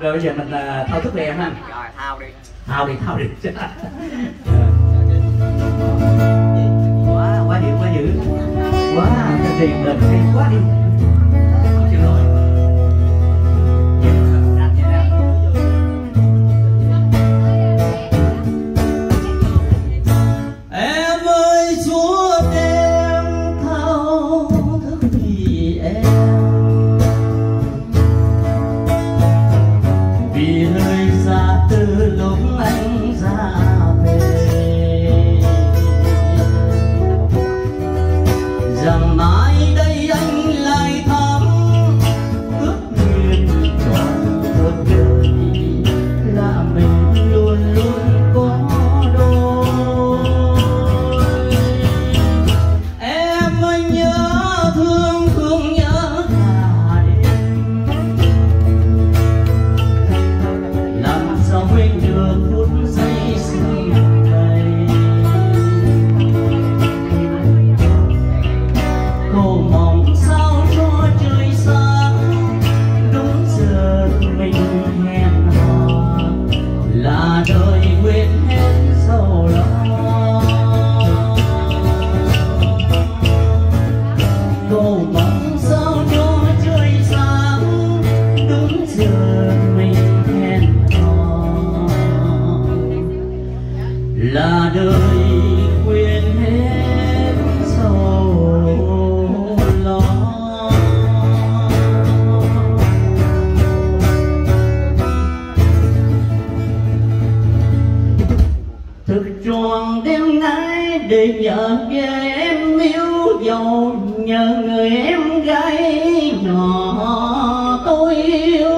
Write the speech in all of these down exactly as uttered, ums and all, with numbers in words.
Rồi bây giờ mình uh, thao thức về em ha. Rồi thao đi. Thao đi, thao đi. Quá, quá dữ, quá dữ. Quá, cái tiền đợt hay quá đi. Xin lỗi. Em ơi chúa em thao thức vì em, vì hơi xa từ lúc anh ra về, rằng mãi đây anh lại thắm ước nguyện trọn cuộc đời là mình luôn luôn có đôi. Em ơi nhớ thương thương nhớ cả đêm, làm sao quên được phút giây sương này. Cô mong sao cho trời sáng, đúng giờ mình hẹn hò, là đời quên hết sầu lo. Cô mong sao cho trời sáng, đúng giờ mình hẹn hò, là đời quên hết sầu lo. Thức tròn đêm nay để nhờ về em yêu dấu, nhờ người em gái nhỏ tôi yêu.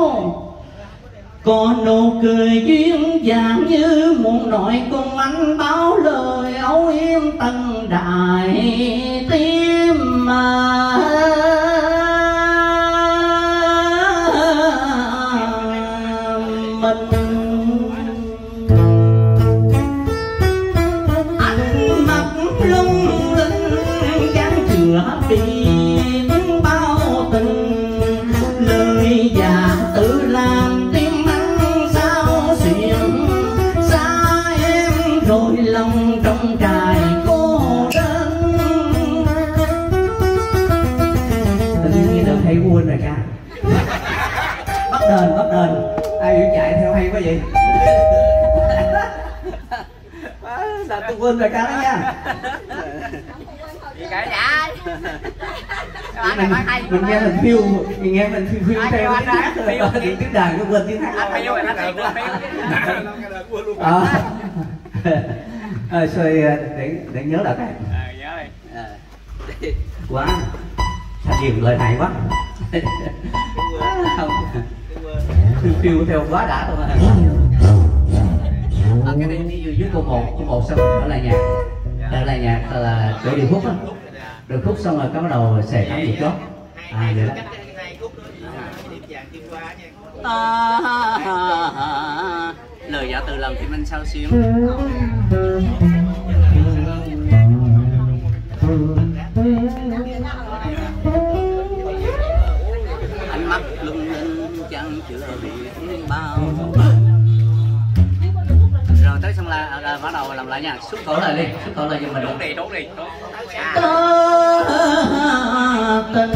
Có nụ cười duyên dáng như muốn nói cùng anh báo lời âu yếm tận đại tim mà. Mình ánh mắt lung linh chẳng chừa biển bao tình, lời già tự làm tim anh sao xuyên xa em, rồi lòng trong trại cô đơn. Tự nhiên được hay quên rồi ca. Bắt đền, bắt đền. Ai biểu chạy theo hay quá vậy? Là tôi quên rồi ca đó nha. Gì cả vậy? Mình, mình nghe mình phiêu, mình nghe mình phiêu phiêu theo tiếng hát rồi, tiếng tiếng đàn nó quên tiếng hát. Anh phiêu rồi, anh phiêu rồi. À, à, rồi để để nhớ lại cái. Ờ, nhớ đi. Quá, sao nhiều lời hay quá. Không, phiêu phiêu theo quá đã thôi mà. À, cái này đi dưới cô một, cô một xong rồi đó là nhạc, đó là nhạc là để điệp khúc á, điệp khúc xong rồi cái bắt đầu xẻ thắng điệp chốt. À vậy đó. À, à, à, lời giả từ lòng thì mình sao xuyên. Ánh mắt lung linh chẳng chữa biết bao. Rồi tới xong là, là bắt đầu làm lại nha, xúc cổ lại đi, xúc cổ lại cho mình. Trốn đi, trốn đi, trốn. Tình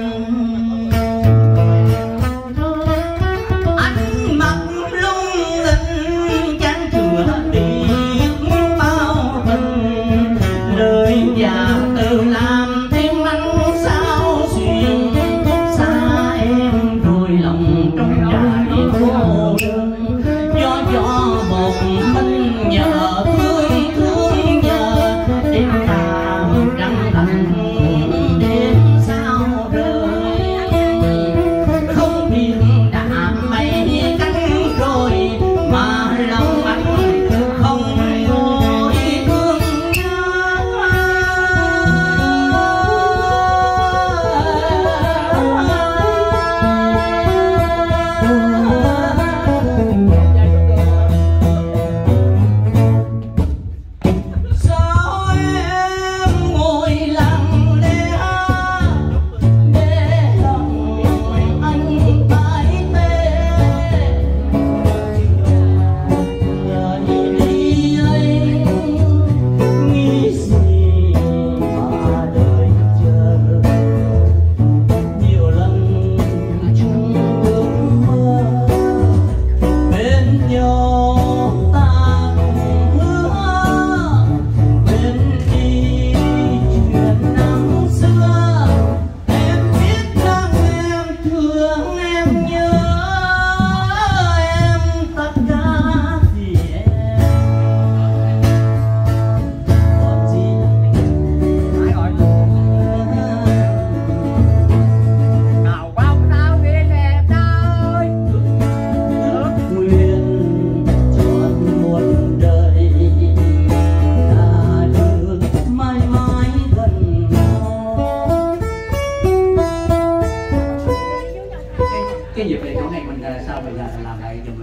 ánh mắt lung linh chẳng chừa biết bao tình, lời già từ làm thêm anh sao xuyên xa em, rồi lòng trong trại cô đơn. Gió gió một mình nhờ tươi thương nhờ, đêm tàn trăng lạnh đêm sao rơi. sao bây giờ làm lại dùm